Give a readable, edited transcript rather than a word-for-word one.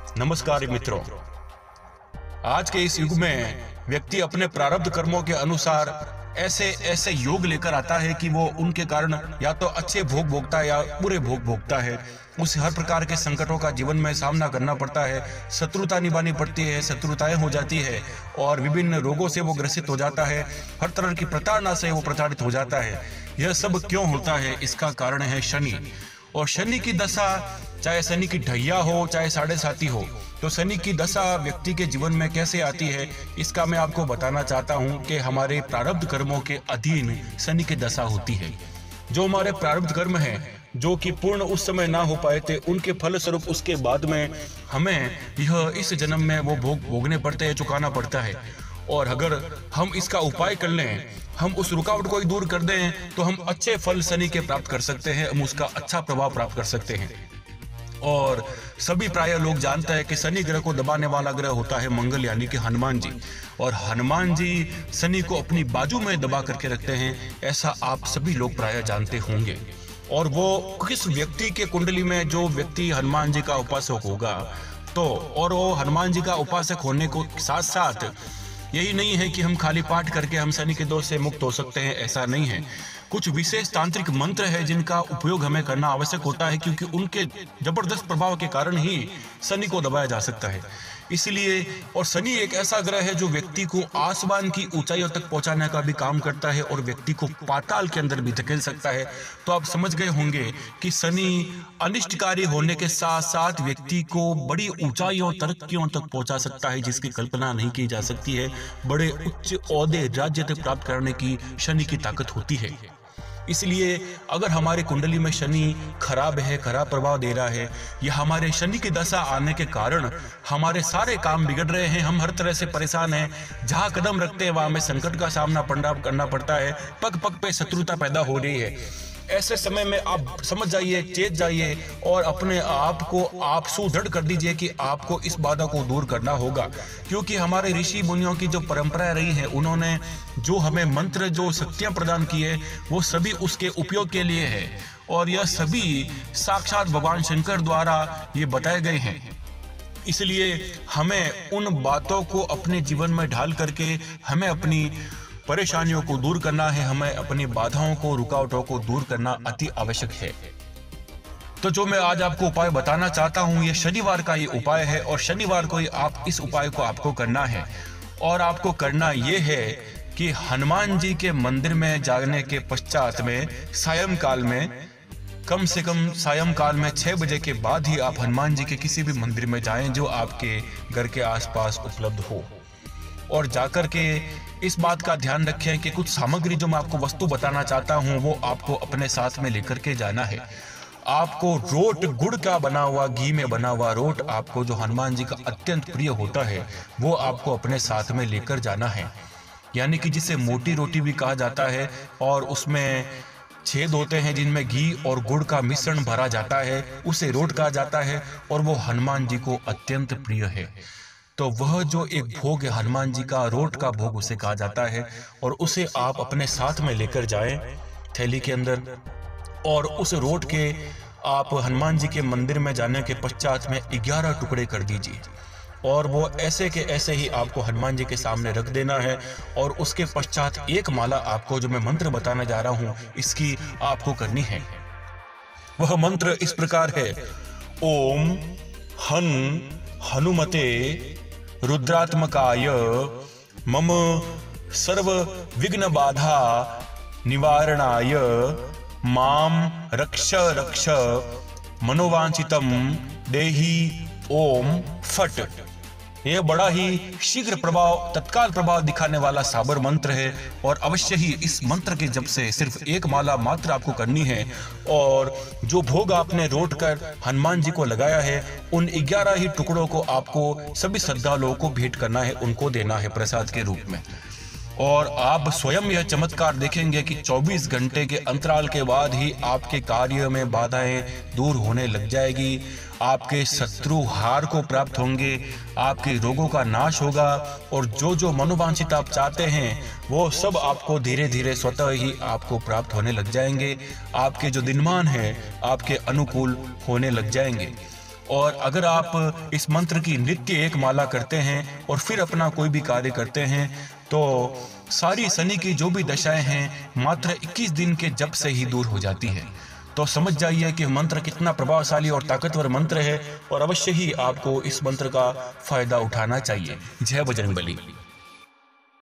नमस्कार मित्रों, आज के इस युग में व्यक्ति अपने प्रारब्ध कर्मों के अनुसार ऐसे ऐसे योग लेकर आता है कि वो उनके कारण या तो अच्छे भोग भोगता है या बुरे भोग भोगता है। उसे हर प्रकार के संकटों का जीवन में सामना करना पड़ता है, शत्रुता निभानी पड़ती है, शत्रुताएं हो जाती है और विभिन्न रोगों से वो ग्रसित हो जाता है, हर तरह की प्रताड़ना से वो प्रताड़ित हो जाता है। यह सब क्यों होता है? इसका कारण है शनि। और शनि की दशा, चाहे शनि की ढैया हो चाहे साढ़े साती हो, तो शनि की दशा व्यक्ति के जीवन में कैसे आती है इसका मैं आपको बताना चाहता हूं कि हमारे प्रारब्ध कर्मों के अधीन शनि की दशा होती है। जो हमारे प्रारब्ध कर्म हैं जो कि पूर्ण उस समय ना हो पाए थे, उनके फल स्वरूप उसके बाद में हमें यह इस जन्म में वो भोग भोगने पड़ते हैं, चुकाना पड़ता है। और अगर हम इसका उपाय कर लें, हम उस रुकावट को दूर कर दें, तो हम अच्छे फल शनि के प्राप्त कर सकते हैं, हम उसका अच्छा प्रभाव प्राप्त कर सकते हैं। और सभी प्राय लोग जानते हैं कि शनि ग्रह को दबाने वाला ग्रह होता है मंगल यानी कि हनुमान जी। और हनुमान जी शनि को अपनी बाजू में दबा करके रखते हैं, ऐसा आप सभी लोग प्राय जानते होंगे। और वो किस व्यक्ति के कुंडली में जो व्यक्ति हनुमान जी का उपासक होगा, तो और वो हनुमान जी का उपासक होने को साथ साथ यही नहीं है कि हम खाली पाठ करके हम शनि के दोष से मुक्त हो सकते हैं, ऐसा नहीं है। कुछ विशेष तांत्रिक मंत्र है जिनका उपयोग हमें करना आवश्यक होता है, क्योंकि उनके जबरदस्त प्रभाव के कारण ही शनि को दबाया जा सकता है। इसलिए और शनि एक ऐसा ग्रह है जो व्यक्ति को आसमान की ऊंचाइयों तक पहुंचाने का भी काम करता है और व्यक्ति को पाताल के अंदर भी धकेल सकता है। तो आप समझ गए होंगे कि शनि अनिष्टकारी होने के साथ साथ व्यक्ति को बड़ी ऊंचाइयों तरक्कियों तक पहुंचा सकता है, जिसकी कल्पना नहीं की जा सकती है। बड़े उच्च ओहदे राज्य तक प्राप्त करने की शनि की ताकत होती है। इसलिए अगर हमारे कुंडली में शनि खराब है, खराब प्रभाव दे रहा है, या हमारे शनि की दशा आने के कारण हमारे सारे काम बिगड़ रहे हैं, हम हर तरह से परेशान हैं, जहां कदम रखते हैं वहां हमें संकट का सामना करना पड़ता है, पग पग पे शत्रुता पैदा हो रही है, ऐसे समय में आप समझ जाइए, चेत जाइए और अपने आप को आप सुदृढ़ कर दीजिए कि आपको इस बाधा को दूर करना होगा। क्योंकि हमारे ऋषि मुनियों की जो परंपराएं रही हैं, उन्होंने जो हमें मंत्र, जो शक्तियां प्रदान की है, वो सभी उसके उपयोग के लिए है और यह सभी साक्षात भगवान शंकर द्वारा ये बताए गए हैं। इसलिए हमें उन बातों को अपने जीवन में ढाल करके हमें अपनी परेशानियों को दूर करना है, हमें अपनी बाधाओं को, रुकावटों को दूर करना अति आवश्यक है। तो जो मैं आज आपको उपाय बताना चाहता हूं, ये शनिवार का ये उपाय है और शनिवार को ही आप इस उपाय को आपको करना है। और आपको करना ये है कि हनुमान जी के मंदिर में जाने के पश्चात में सायंकाल में, कम से कम सायंकाल में 6 बजे के बाद ही आप हनुमान जी के किसी भी मंदिर में जाएं जो आपके घर के आसपास उपलब्ध हो। और जाकर के इस बात का ध्यान रखें कि कुछ सामग्री जो मैं आपको वस्तु बताना चाहता हूं वो आपको अपने साथ में लेकर के जाना है। आपको रोट, गुड़ का बना हुआ, घी में बना हुआ रोट, आपको जो हनुमान जी का अत्यंत प्रिय होता है, वो आपको अपने साथ में लेकर जाना है। यानी कि जिसे मोटी रोटी भी कहा जाता है और उसमें छेद होते हैं जिनमें घी और गुड़ का मिश्रण भरा जाता है, उसे रोट कहा जाता है और वो हनुमान जी को अत्यंत प्रिय है। तो वह जो एक भोग है हनुमान जी का, रोट का भोग उसे कहा जाता है और उसे आप अपने साथ में लेकर जाएं थैली के अंदर। और उस रोट के आप हनुमान जी के मंदिर में जाने के पश्चात में 11 टुकड़े कर दीजिए और वो ऐसे के ऐसे ही आपको हनुमान जी के सामने रख देना है। और उसके पश्चात एक माला आपको, जो मैं मंत्र बताने जा रहा हूं, इसकी आपको करनी है। वह मंत्र इस प्रकार है: ओम हनुमते रुद्रात्मकाय मम सर्व विघ्न बाधा निवारणाय माम रक्ष रक्ष मनोवांछितम देहि ओम फट। यह बड़ा ही शीघ्र प्रभाव, तत्काल प्रभाव दिखाने वाला साबर मंत्र है और अवश्य ही इस मंत्र के जप से सिर्फ एक माला मात्र आपको करनी है। और जो भोग आपने रोट कर हनुमान जी को लगाया है, उन 11 ही टुकड़ों को आपको सभी श्रद्धालुओं को भेंट करना है, उनको देना है प्रसाद के रूप में। और आप स्वयं यह चमत्कार देखेंगे कि 24 घंटे के अंतराल के बाद ही आपके कार्य में बाधाएं दूर होने लग जाएगी, आपके शत्रु हार को प्राप्त होंगे, आपके रोगों का नाश होगा और जो जो मनोवांछित आप चाहते हैं वो सब आपको धीरे धीरे स्वतः ही आपको प्राप्त होने लग जाएंगे। आपके जो दिनमान हैं आपके अनुकूल होने लग जाएंगे। और अगर आप इस मंत्र की नित्य एक माला करते हैं और फिर अपना कोई भी कार्य करते हैं तो सारी शनि की जो भी दशाएं हैं मात्र 21 दिन के जप से ही दूर हो जाती है। तो समझ जाइए कि मंत्र कितना प्रभावशाली और ताकतवर मंत्र है और अवश्य ही आपको इस मंत्र का फायदा उठाना चाहिए। जय बजरंगबली।